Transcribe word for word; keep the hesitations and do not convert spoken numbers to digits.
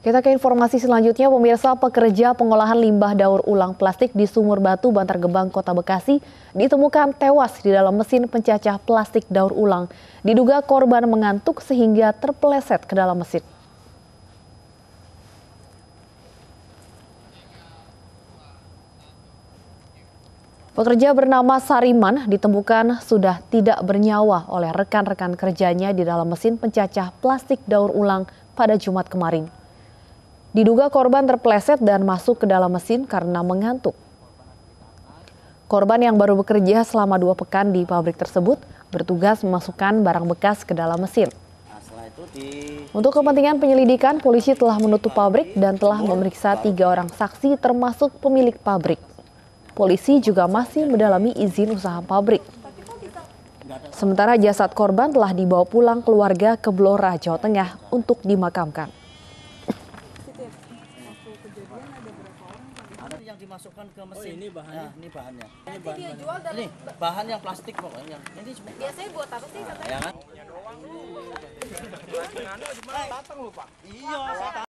Kita ke informasi selanjutnya, pemirsa. Pekerja pengolahan limbah daur ulang plastik di Sumur Batu, Bantar Gebang, Kota Bekasi ditemukan tewas di dalam mesin pencacah plastik daur ulang. Diduga korban mengantuk sehingga terpeleset ke dalam mesin. Pekerja bernama Sariman ditemukan sudah tidak bernyawa oleh rekan-rekan kerjanya di dalam mesin pencacah plastik daur ulang pada Jumat kemarin. Diduga korban terpeleset dan masuk ke dalam mesin karena mengantuk. Korban yang baru bekerja selama dua pekan di pabrik tersebut bertugas memasukkan barang bekas ke dalam mesin. Untuk kepentingan penyelidikan, polisi telah menutup pabrik dan telah memeriksa tiga orang saksi termasuk pemilik pabrik. Polisi juga masih mendalami izin usaha pabrik. Sementara jasad korban telah dibawa pulang keluarga ke Blora, Jawa Tengah untuk dimakamkan. Ada yang dimasukkan ke mesin. Oh, ini bahannya. Nah, ini bahannya. Ini bahan, dia jual dari ini bahan yang plastik pokoknya. Ini biasanya buat apa sih? ya kan? Iya.